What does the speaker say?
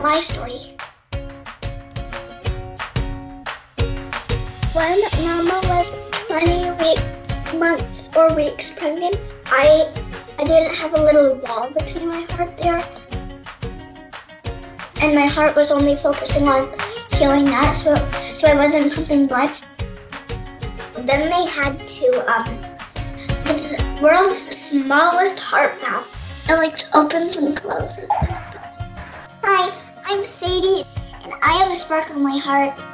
my story. When Mama was 20 months or weeks pregnant, I didn't have a little wall between my heart there. And my heart was only focusing on healing that, so I wasn't pumping blood. Then they had to, the world's smallest heart valve. It like opens and closes. Hi, I'm Sadie, and I have a spark on my heart.